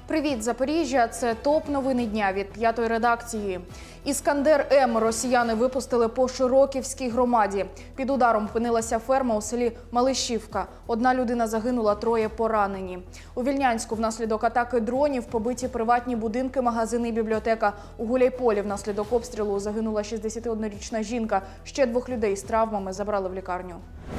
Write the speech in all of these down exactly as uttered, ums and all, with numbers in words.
Привіт, Запоріжжя! Це топ-новини дня від п'ятої редакції. «Іскандер-М» росіяни випустили по Широківській громаді. Під ударом опинилася ферма у селі Малишівка. Одна людина загинула, троє поранені. У Вільнянську внаслідок атаки дронів побиті приватні будинки, магазини і бібліотека. У Гуляйполі внаслідок обстрілу загинула шістдесятиоднорічна жінка. Ще двох людей з травмами забрали в лікарню.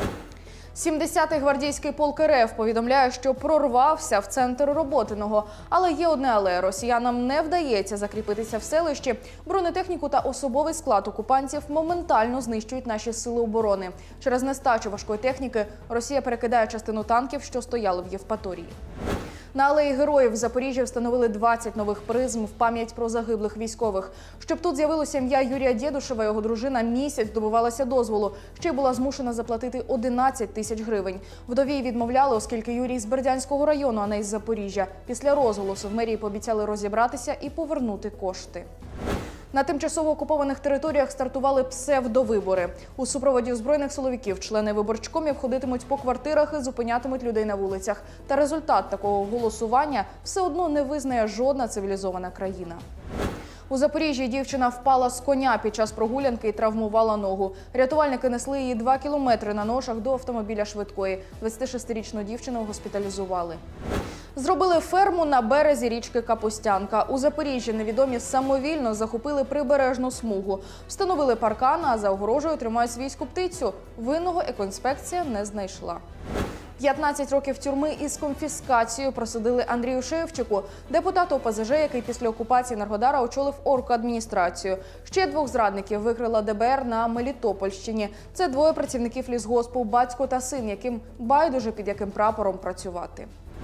сімдесятий гвардійський полк РФ повідомляє, що прорвався в центр Роботиного. Але є одне але – росіянам не вдається закріпитися в селищі. Бронетехніку та особовий склад окупантів моментально знищують наші сили оборони. Через нестачу важкої техніки Росія перекидає частину танків, що стояли в Євпаторії. На Алеї Героїв в Запоріжжі встановили двадцять нових призм в пам'ять про загиблих військових. Щоб тут з'явилося ім'я Юрія Дєдушева, його дружина місяць добивалася дозволу. Ще й була змушена заплатити одинадцять тисяч гривень. Вдові відмовляли, оскільки Юрій з Бердянського району, а не із Запоріжжя. Після розголосу в мерії пообіцяли розібратися і повернути кошти. На тимчасово окупованих територіях стартували псевдовибори. У супроводі збройних силовиків члени виборчкомів ходитимуть по квартирах і зупинятимуть людей на вулицях. Та результат такого голосування все одно не визнає жодна цивілізована країна. У Запоріжжі дівчина впала з коня під час прогулянки і травмувала ногу. Рятувальники несли її два кілометри на ношах до автомобіля швидкої. двадцятишестирічну дівчину госпіталізували. Зробили ферму на березі річки Капустянка. У Запоріжжі невідомі самовільно захопили прибережну смугу. Встановили паркан, а за огорожею тримають свійську птицю. Винного екоінспекція не знайшла. п'ятнадцять років тюрми із конфіскацією присудили Андрію Шевчику, депутату ОПЗЖ, який після окупації Енергодара очолив оргадміністрацію. Ще двох зрадників викрила ДБР на Мелітопольщині. Це двоє працівників лісгоспу, батько та син, яким байдуже під яким прапором працювати.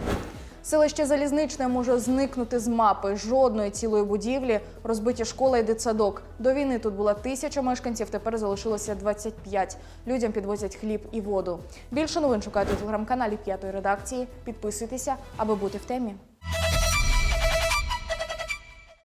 Селище Залізничне може зникнути з мапи. Жодної цілої будівлі, розбиті школа і дитсадок. До війни тут була тисяча мешканців, тепер залишилося двадцять п'ять. Людям підвозять хліб і воду. Більше новин шукайте у телеграм-каналі п'ятої редакції. Підписуйтеся, аби бути в темі.